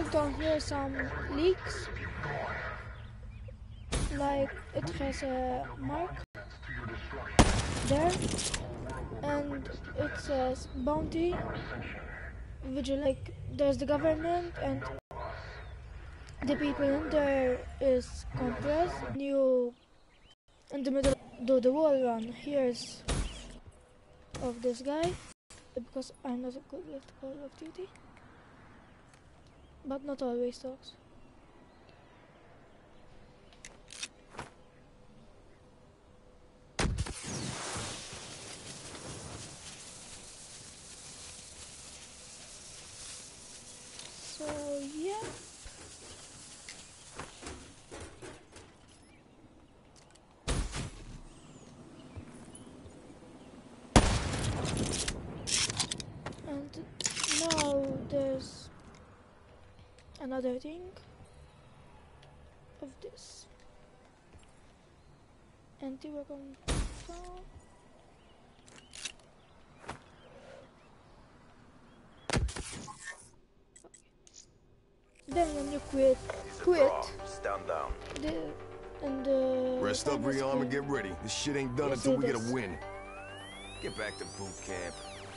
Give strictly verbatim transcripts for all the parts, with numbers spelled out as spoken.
find down here some leaks. Like it has a mark there, and it says bounty. Which like there's the government and the people in there is compressed. You in the middle do the wall run. Here's of this guy because I'm not good with Call of Duty, but not always talks. So yeah. And now there's another thing of this anti-weapon. Then when you quit, quit. Stand down. The and the rest up, rearm, and get ready. This shit ain't done yes, until we is. get a win. Get back to boot camp.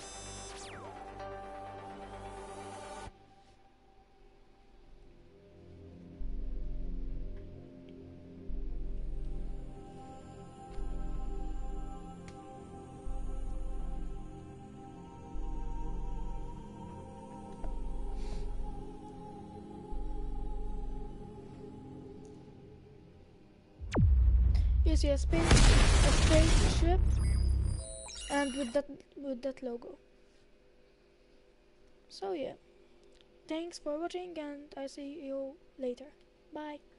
You see a space, a spaceship, and with that with that logo. So yeah, thanks for watching, and I see you later. Bye.